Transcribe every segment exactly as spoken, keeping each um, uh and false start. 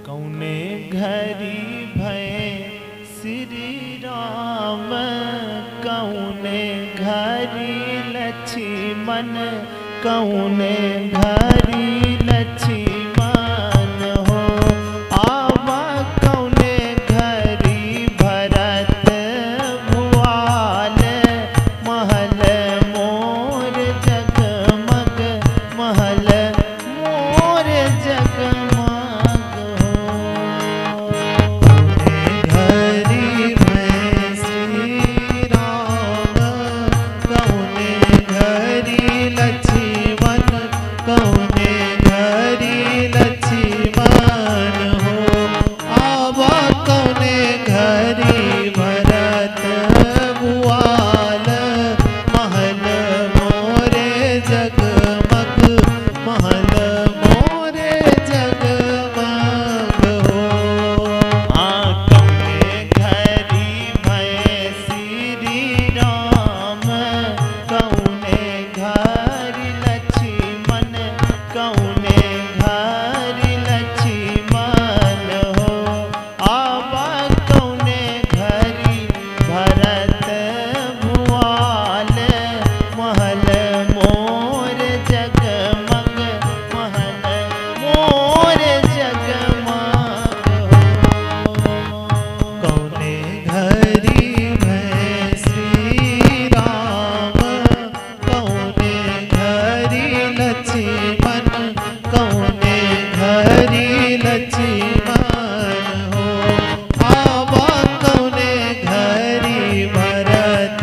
कौने घरी भय श्री राम, कौने घरी लक्ष्मण, कौने घरी लक्ष्मण हो। आवा कौने घरी भरत भुआल, महल मोर जगमग, महल मोर जगमग हो। घरी भय श्री राम, कौने घरी लक्ष्मण, कौने घरी लक्ष्मण हो। आवा कौने घरी भरत भुआल, महल मोरे जगमग, महल मोरे जगमग हो। आ कौने घरी भय श्री राम, कौने घरी लक्ष्मण, कौने घरी लक्ष्मण हो। आवा कौने घरी भरत भुआल, महल मोर जगमग, महल मोर जगमग हो। कौने घरी भय श्री राम, कौने घरी लक्ष्मण, कौने घरी लक्ष्मण हो। आवा कौने घरी भरत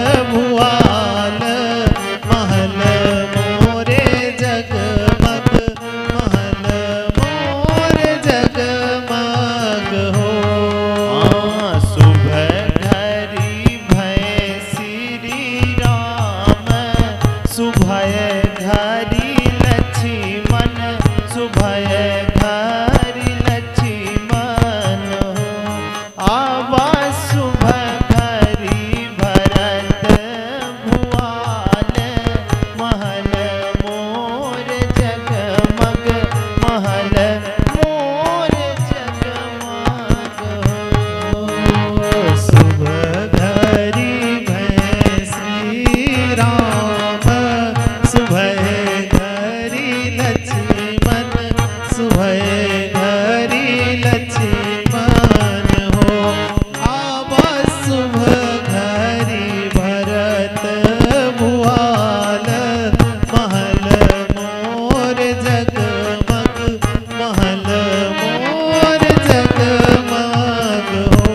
भुआल, महल मोरे जगमग, महल मोरे जगमग हो। आ सुबह घरी भय श्री राम, सुबह घरी लक्ष्मण, सुबह घरी लक्ष्मण हो। आवा सुबह घरी भरत भुआल, महल मोर जगमग, महल मोर जगमग हो। सुबह घरी भय श्री राम, सुबह घरी लक्ष्मण, सुबह घरी लक्ष्मण हो। आवा सुबह घरी भरत भुआल, महल मोर जगमग, महल मोर जगमग हो।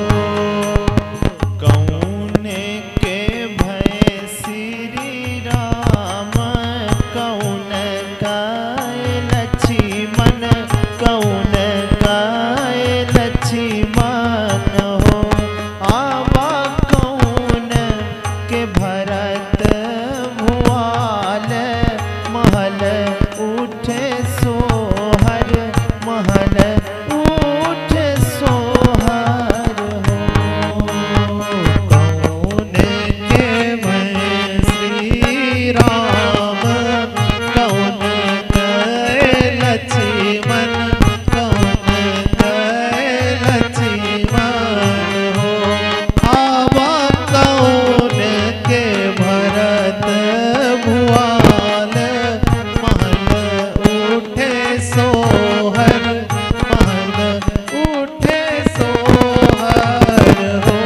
कौने के भय श्री राम, कौन गाय लक्ष्मण, कौन गाय लक्ष्मण हो। आवा कौन के भरत भुआल, महल उठे सोहर, महल उठे सोहर हो। कौने के भय श्री राम, कौने गए लक्ष्मण, कौने गए लक्ष्मण हो। आवा कौने के भरत भुआल, महल उठे सोहर, महल उठे सोहर हो।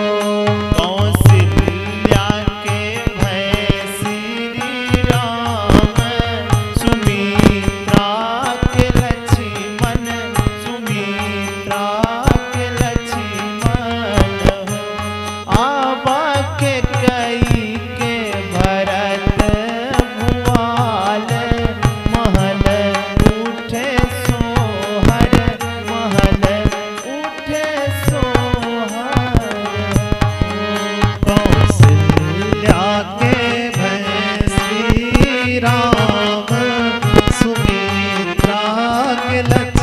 कौशल्या के भय श्री राम, सुमित्रा के लक्ष्मण, सुमित्रा के लक्ष्मण हो। आवा के कई के भरत भुआल, महल उठे सोहर, महल उठे सोहर हो। कौशल्या के भय श्री राम, सुमित्रा के लक्ष्मण,